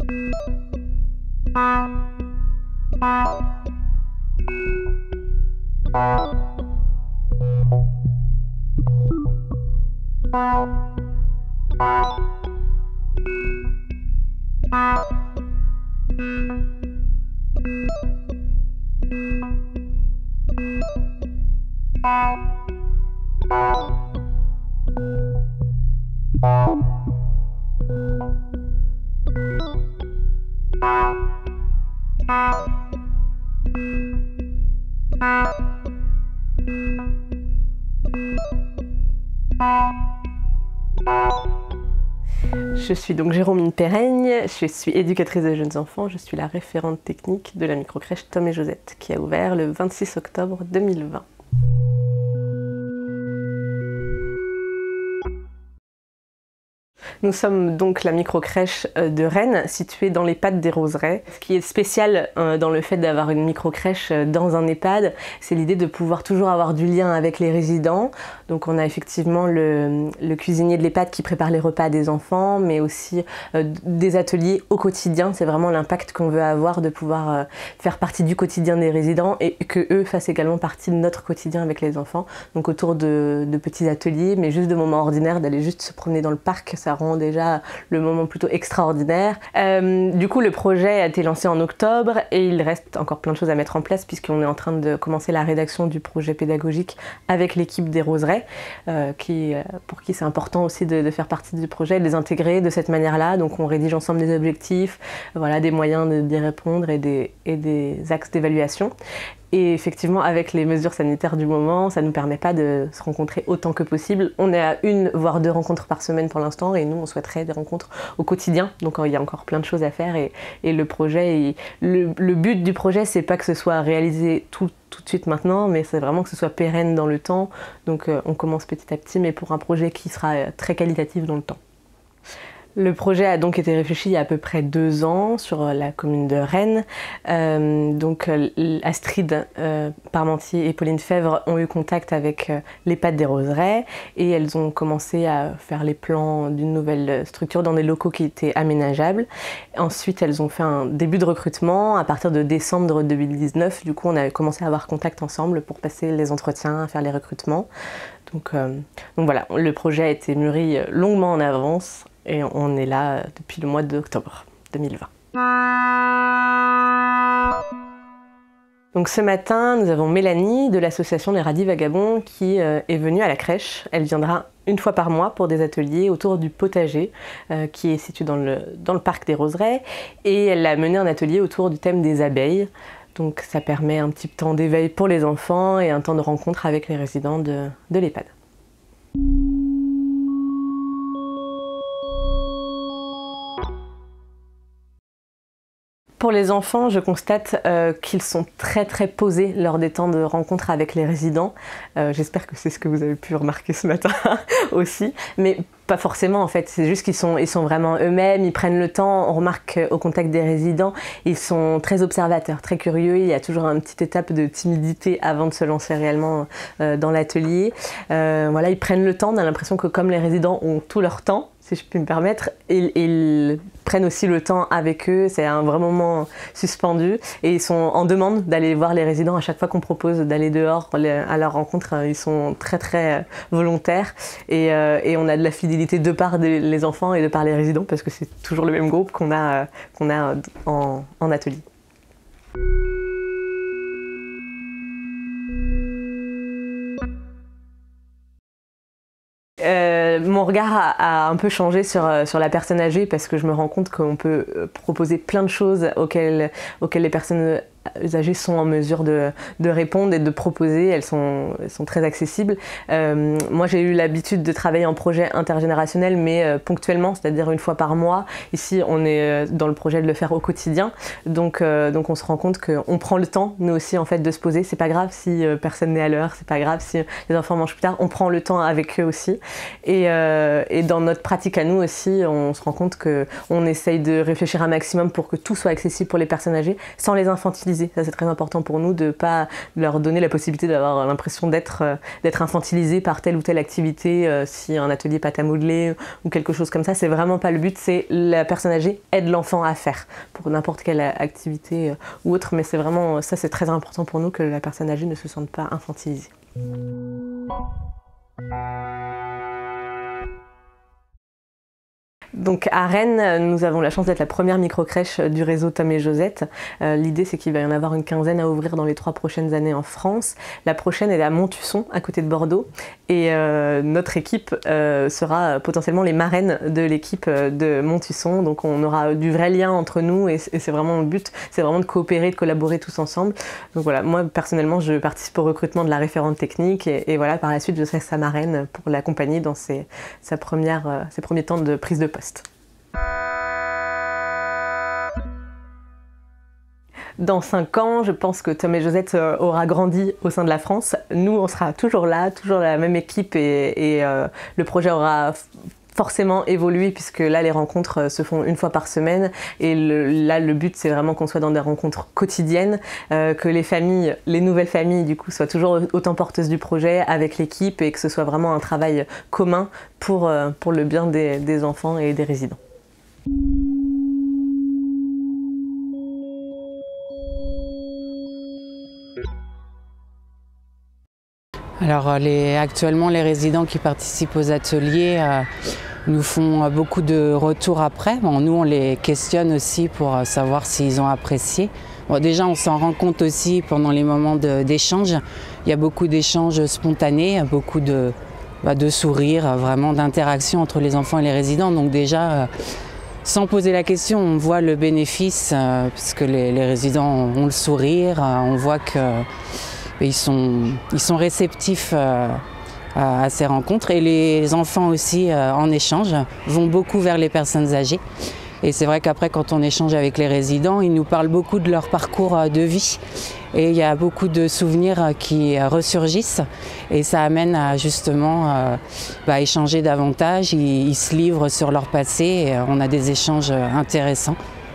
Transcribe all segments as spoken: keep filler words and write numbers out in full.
Je suis donc Jérôme Perraigne, je suis éducatrice de jeunes enfants, je suis la référente technique de la microcrèche Tom et Josette qui a ouvert le vingt-six octobre deux mille vingt. Nous sommes donc la microcrèche de Rennes, située dans l'EHPAD des Roseraies. Ce qui est spécial dans le fait d'avoir une microcrèche dans un EHPAD, c'est l'idée de pouvoir toujours avoir du lien avec les résidents. Donc on a effectivement le, le cuisinier de l'EHPAD qui prépare les repas des enfants, mais aussi euh, des ateliers au quotidien. C'est vraiment l'impact qu'on veut avoir de pouvoir euh, faire partie du quotidien des résidents et que eux fassent également partie de notre quotidien avec les enfants. Donc autour de, de petits ateliers, mais juste de moments ordinaires, d'aller juste se promener dans le parc, ça rend déjà le moment plutôt extraordinaire. Euh, du coup, le projet a été lancé en octobre et il reste encore plein de choses à mettre en place puisqu'on est en train de commencer la rédaction du projet pédagogique avec l'équipe des Roseraies, euh, qui, pour qui c'est important aussi de, de faire partie du projet, de les intégrer de cette manière-là. Donc on rédige ensemble des objectifs, voilà, des moyens d'y répondre et des, et des axes d'évaluation. Et effectivement, avec les mesures sanitaires du moment, ça ne nous permet pas de se rencontrer autant que possible. On est à une, voire deux rencontres par semaine pour l'instant, et nous, on souhaiterait des rencontres au quotidien. Donc il y a encore plein de choses à faire, et, et le projet, et le, le but du projet, c'est pas que ce soit réalisé tout, tout de suite maintenant, mais c'est vraiment que ce soit pérenne dans le temps. Donc euh, on commence petit à petit, mais pour un projet qui sera très qualitatif dans le temps. Le projet a donc été réfléchi il y a à peu près deux ans sur la commune de Rennes. Euh, donc Astrid euh, Parmentier et Pauline Fèvre ont eu contact avec euh, l'EHPAD des Roseraies et elles ont commencé à faire les plans d'une nouvelle structure dans des locaux qui étaient aménageables. Ensuite, elles ont fait un début de recrutement à partir de décembre deux mille dix-neuf. Du coup, on a commencé à avoir contact ensemble pour passer les entretiens, faire les recrutements. Donc, euh, donc voilà, le projet a été mûri longuement en avance. Et on est là depuis le mois d'octobre deux mille vingt. Donc ce matin, nous avons Mélanie de l'association Les Radis Vagabonds qui euh, est venue à la crèche. Elle viendra une fois par mois pour des ateliers autour du potager euh, qui est situé dans le, dans le parc des Roseraies. Et elle a mené un atelier autour du thème des abeilles. Donc ça permet un petit temps d'éveil pour les enfants et un temps de rencontre avec les résidents de, de l'EHPAD. Pour les enfants, je constate euh, qu'ils sont très très posés lors des temps de rencontre avec les résidents. Euh, J'espère que c'est ce que vous avez pu remarquer ce matin aussi, mais pas forcément en fait, c'est juste qu'ils sont, ils sont vraiment eux-mêmes, ils prennent le temps. On remarque au contact des résidents, ils sont très observateurs, très curieux, il y a toujours une petite étape de timidité avant de se lancer réellement euh, dans l'atelier. Euh, voilà, ils prennent le temps, on a l'impression que comme les résidents ont tout leur temps, si je puis me permettre, ils, ils prennent aussi le temps avec eux, c'est un vrai moment suspendu et ils sont en demande d'aller voir les résidents à chaque fois qu'on propose d'aller dehors à leur rencontre, ils sont très très volontaires et, euh, et on a de la fidélité de par des, les enfants et de par les résidents parce que c'est toujours le même groupe qu'on a, qu'on a en, en atelier. Euh, mon regard a, a un peu changé sur, sur la personne âgée parce que je me rends compte qu'on peut proposer plein de choses auxquelles, auxquelles les personnes âgées sont en mesure de, de répondre et de proposer, elles sont, elles sont très accessibles. Euh, moi j'ai eu l'habitude de travailler en projet intergénérationnel mais euh, ponctuellement, c'est-à-dire une fois par mois. Ici on est dans le projet de le faire au quotidien, donc, euh, donc on se rend compte qu'on prend le temps, nous aussi en fait, de se poser. C'est pas grave si euh, personne n'est à l'heure, c'est pas grave si les enfants mangent plus tard, on prend le temps avec eux aussi. Et, euh, et dans notre pratique à nous aussi, on se rend compte qu'on essaye de réfléchir un maximum pour que tout soit accessible pour les personnes âgées, sans les infantiliser infantiliser. Ça, c'est très important pour nous de ne pas leur donner la possibilité d'avoir l'impression d'être euh, d'être infantilisé par telle ou telle activité, euh, si un atelier pâte à modeler ou quelque chose comme ça. C'est vraiment pas le but, c'est la personne âgée aide l'enfant à faire pour n'importe quelle activité euh, ou autre, mais c'est vraiment, ça c'est très important pour nous que la personne âgée ne se sente pas infantilisée. Donc à Rennes, nous avons la chance d'être la première microcrèche du réseau Tom et Josette. Euh, L'idée, c'est qu'il va y en avoir une quinzaine à ouvrir dans les trois prochaines années en France. La prochaine est à Montusson, à côté de Bordeaux. Et euh, notre équipe euh, sera potentiellement les marraines de l'équipe de Montusson. Donc on aura du vrai lien entre nous et, et c'est vraiment le but, c'est vraiment de coopérer, de collaborer tous ensemble. Donc voilà, moi personnellement, je participe au recrutement de la référente technique et, et voilà, par la suite, je serai sa marraine pour l'accompagner dans ses, sa première, euh, ses premiers temps de prise de poste. Dans cinq ans, je pense que Tom et Josette aura grandi au sein de la France. Nous, on sera toujours là, toujours la même équipe et, et euh, le projet aura forcément évolué puisque là, les rencontres se font une fois par semaine et le, là, le but, c'est vraiment qu'on soit dans des rencontres quotidiennes, euh, que les familles, les nouvelles familles, du coup, soient toujours autant porteuses du projet avec l'équipe et que ce soit vraiment un travail commun pour, euh, pour le bien des, des enfants et des résidents. Alors les, actuellement, les résidents qui participent aux ateliers euh, nous font beaucoup de retours après. Bon, nous, on les questionne aussi pour savoir s'ils ont apprécié. Bon, déjà, on s'en rend compte aussi pendant les moments d'échange. Il y a beaucoup d'échanges spontanés, beaucoup de, bah, de sourires, vraiment d'interaction entre les enfants et les résidents. Donc déjà, euh, sans poser la question, on voit le bénéfice, euh, parce que les, les résidents ont le sourire, euh, on voit que Ils sont, ils sont réceptifs euh, à, à ces rencontres et les enfants aussi euh, en échange vont beaucoup vers les personnes âgées. Et c'est vrai qu'après quand on échange avec les résidents, ils nous parlent beaucoup de leur parcours de vie et il y a beaucoup de souvenirs qui ressurgissent et ça amène à justement euh, bah, échanger davantage, ils, ils se livrent sur leur passé et on a des échanges intéressants.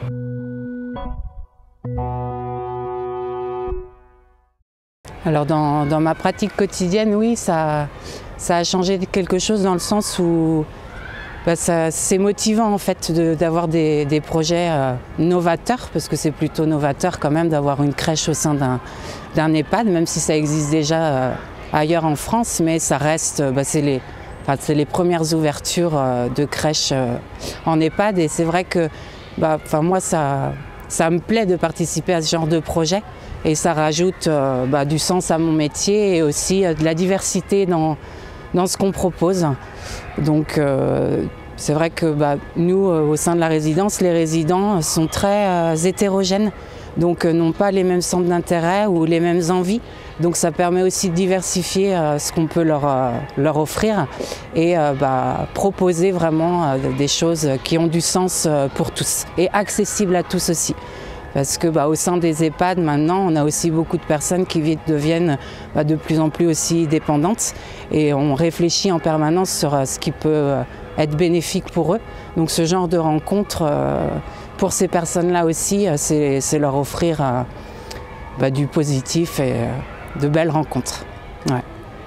Alors dans, dans ma pratique quotidienne, oui, ça, ça a changé quelque chose dans le sens où bah, c'est motivant en fait d'avoir de, des, des projets euh, novateurs, parce que c'est plutôt novateur quand même d'avoir une crèche au sein d'un d'un EHPAD, même si ça existe déjà euh, ailleurs en France, mais ça reste, bah, c'est les, enfin, c'est les premières ouvertures euh, de crèches euh, en EHPAD et c'est vrai que bah, enfin, moi ça, ça me plaît de participer à ce genre de projet. Et ça rajoute euh, bah, du sens à mon métier et aussi euh, de la diversité dans, dans ce qu'on propose. Donc euh, c'est vrai que bah, nous, euh, au sein de la résidence, les résidents sont très euh, hétérogènes, donc euh, n'ont pas les mêmes centres d'intérêt ou les mêmes envies. Donc ça permet aussi de diversifier euh, ce qu'on peut leur, euh, leur offrir et euh, bah, proposer vraiment euh, des choses qui ont du sens euh, pour tous et accessibles à tous aussi. Parce que bah, au sein des EHPAD, maintenant, on a aussi beaucoup de personnes qui vite deviennent bah, de plus en plus aussi dépendantes et on réfléchit en permanence sur euh, ce qui peut euh, être bénéfique pour eux. Donc ce genre de rencontre, euh, pour ces personnes-là aussi, euh, c'est leur offrir euh, bah, du positif et euh, de belles rencontres. Ouais.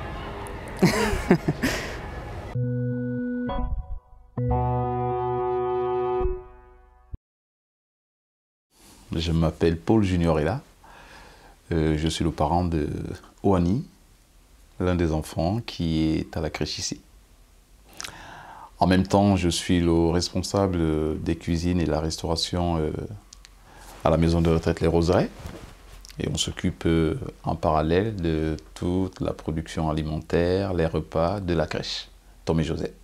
Je m'appelle Paul Juniorella, euh, je suis le parent de Oani, l'un des enfants qui est à la crèche ici. En même temps, je suis le responsable des cuisines et de la restauration euh, à la maison de retraite Les Roseraies. Et on s'occupe euh, en parallèle de toute la production alimentaire, les repas de la crèche Tom et Josette.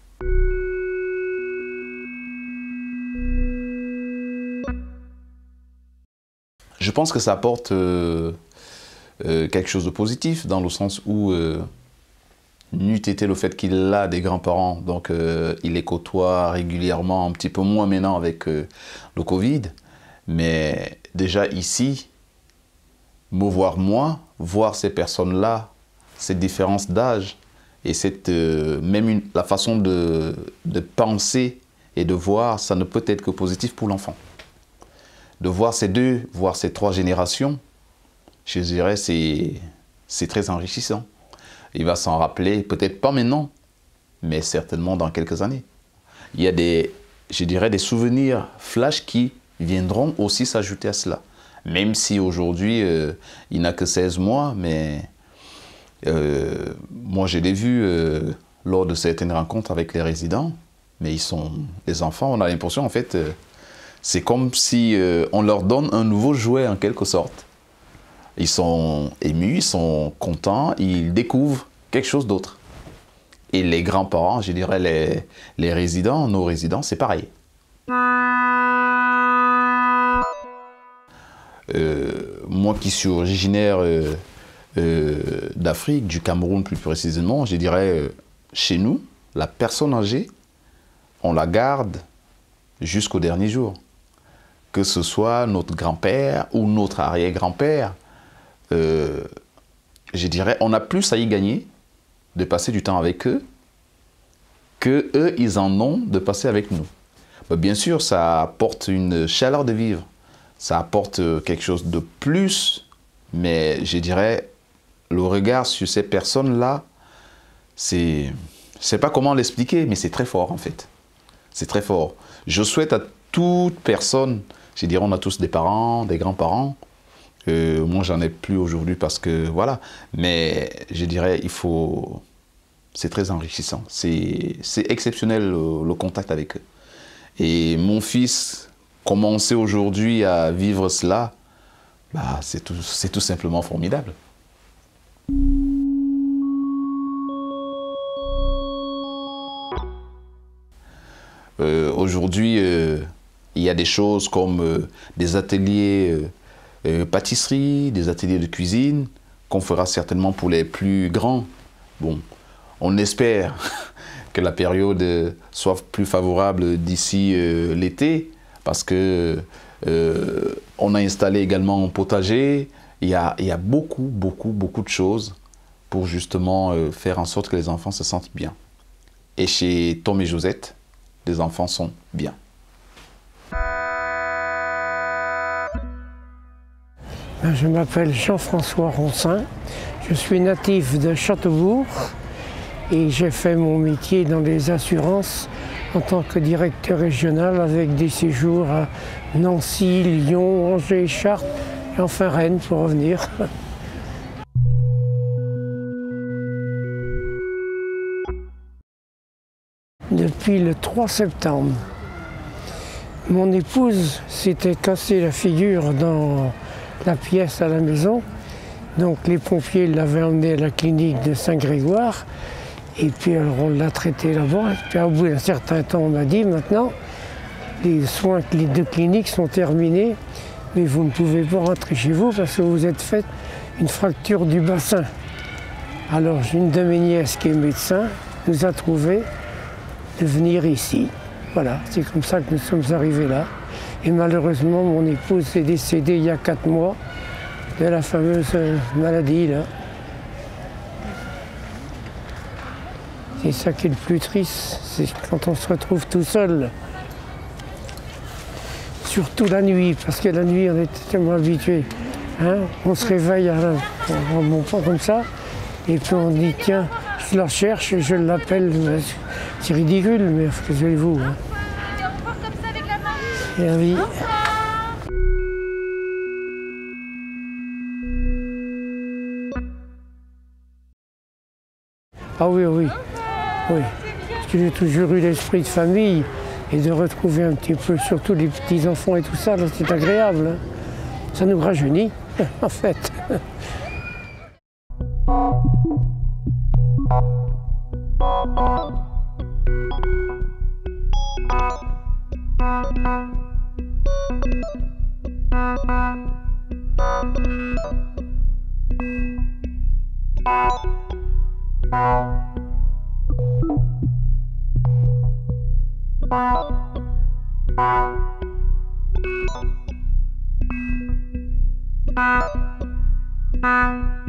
Je pense que ça apporte euh, euh, quelque chose de positif dans le sens où, euh, n'eût été le fait qu'il a des grands-parents, donc euh, il les côtoie régulièrement, un petit peu moins maintenant avec euh, le Covid, mais déjà ici, me voir moi, voir ces personnes-là, cette différence d'âge et cette, euh, même une, la façon de, de penser et de voir, ça ne peut être que positif pour l'enfant. de voir ces deux, voire ces trois générations, je dirais, c'est très enrichissant. Il va s'en rappeler, peut-être pas maintenant, mais certainement dans quelques années. Il y a des, je dirais, des souvenirs flash qui viendront aussi s'ajouter à cela. Même si aujourd'hui, euh, il n'a que seize mois, mais euh, moi je l'ai vu euh, lors de certaines rencontres avec les résidents, mais ils sont, les enfants, on a l'impression en fait, euh, c'est comme si euh, on leur donne un nouveau jouet en quelque sorte. Ils sont émus, ils sont contents, ils découvrent quelque chose d'autre. Et les grands-parents, je dirais les, les résidents, nos résidents, c'est pareil. Euh, moi qui suis originaire euh, euh, d'Afrique, du Cameroun plus précisément, je dirais, euh, chez nous, la personne âgée, on la garde jusqu'au dernier jour. Que ce soit notre grand-père ou notre arrière-grand-père, euh, je dirais, on a plus à y gagner de passer du temps avec eux que eux, ils en ont de passer avec nous. Mais bien sûr, ça apporte une chaleur de vivre, ça apporte quelque chose de plus, mais je dirais, le regard sur ces personnes-là, c'est, je ne sais pas comment l'expliquer, mais c'est très fort en fait. C'est très fort. Je souhaite à toute personne, je dirais, on a tous des parents, des grands-parents. Euh, moi, j'en ai plus aujourd'hui parce que voilà. Mais je dirais, il faut. C'est très enrichissant. C'est exceptionnel le, le contact avec eux. Et mon fils commencer aujourd'hui à vivre cela, bah, c'est tout, c'est tout simplement formidable. Euh, aujourd'hui, euh, il y a des choses comme euh, des ateliers euh, euh, pâtisserie, des ateliers de cuisine qu'on fera certainement pour les plus grands. Bon, on espère que la période soit plus favorable d'ici euh, l'été parce que euh, on a installé également un potager. Il y a, il y a beaucoup, beaucoup, beaucoup de choses pour justement euh, faire en sorte que les enfants se sentent bien. Et chez Tom et Josette, les enfants sont bien. Je m'appelle Jean-François Roncin, je suis natif de Châteaubourg et j'ai fait mon métier dans les assurances en tant que directeur régional avec des séjours à Nancy, Lyon, Angers, Chartres et enfin Rennes pour revenir. Depuis le trois septembre, mon épouse s'était cassé la figure dans la pièce à la maison. Donc les pompiers l'avaient emmenée à la clinique de Saint-Grégoire. Et puis alors on l'a traité là-bas. Et puis au bout d'un certain temps, on m'a dit maintenant, les soins de clinique sont terminés, mais vous ne pouvez pas rentrer chez vous parce que vous êtes fait une fracture du bassin. Alors une de mes nièces qui est médecin nous a trouvé de venir ici. Voilà, c'est comme ça que nous sommes arrivés là. Et malheureusement, mon épouse est décédée il y a quatre mois de la fameuse maladie là. C'est ça qui est le plus triste, c'est quand on se retrouve tout seul. Surtout la nuit, parce que la nuit, on est tellement habitué. Hein? On se réveille à la, en montant comme ça, et puis on dit tiens, je la cherche et je l'appelle. C'est ridicule, mais que voulez-vous hein? C'est la vie. Ah oui, oui, oui. Parce que j'ai toujours eu l'esprit de famille et de retrouver un petit peu, surtout les petits-enfants et tout ça, c'est agréable. Hein. Ça nous rajeunit, en fait. Bye.